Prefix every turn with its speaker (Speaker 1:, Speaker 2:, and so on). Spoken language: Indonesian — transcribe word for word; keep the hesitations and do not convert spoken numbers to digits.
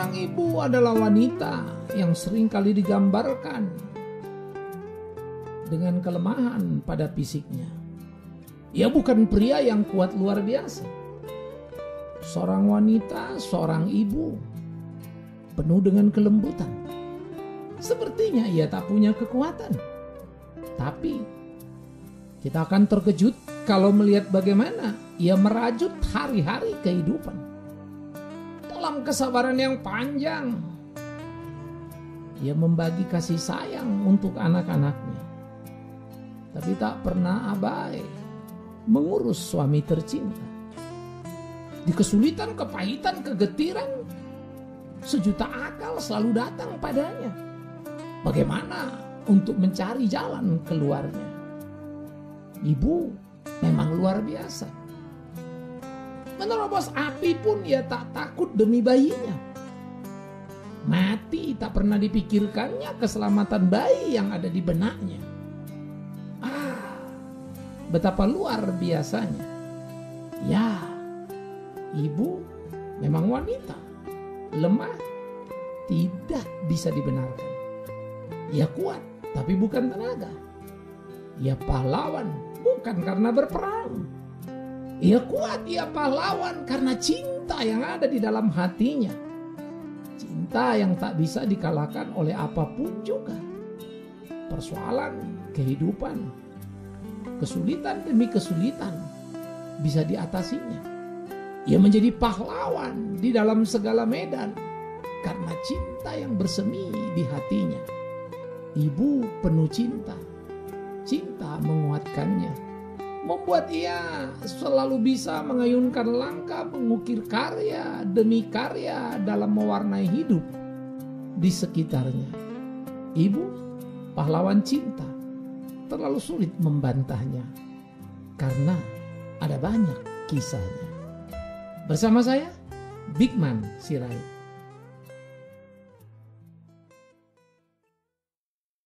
Speaker 1: Seorang ibu adalah wanita yang seringkali digambarkan dengan kelemahan pada fisiknya. Ia bukan pria yang kuat luar biasa. Seorang wanita, seorang ibu penuh dengan kelembutan. Sepertinya ia tak punya kekuatan. Tapi kita akan terkejut kalau melihat bagaimana ia merajut hari-hari kehidupan dalam kesabaran yang panjang. Ia membagi kasih sayang untuk anak-anaknya, tapi tak pernah abai mengurus suami tercinta. Di kesulitan, kepahitan, kegetiran, sejuta akal selalu datang padanya. Bagaimana untuk mencari jalan keluarnya? Ibu memang luar biasa. Menerobos api pun ia tak takut demi bayinya. Mati tak pernah dipikirkannya keselamatan bayi yang ada di benaknya. Ah, betapa luar biasanya. Ya, ibu memang wanita, lemah, tidak bisa dibenarkan. Ia kuat, tapi bukan tenaga. Ia pahlawan, bukan karena berperang. Ia kuat, ia pahlawan karena cinta yang ada di dalam hatinya. Cinta yang tak bisa dikalahkan oleh apapun juga. Persoalan kehidupan, kesulitan demi kesulitan bisa diatasinya. Ia menjadi pahlawan di dalam segala medan karena cinta yang bersemi di hatinya. Ibu penuh cinta. Cinta menguatkannya, membuat ia selalu bisa mengayunkan langkah mengukir karya demi karya dalam mewarnai hidup di sekitarnya. Ibu, pahlawan cinta, terlalu sulit membantahnya karena ada banyak kisahnya. Bersama saya, Bigman Sirait.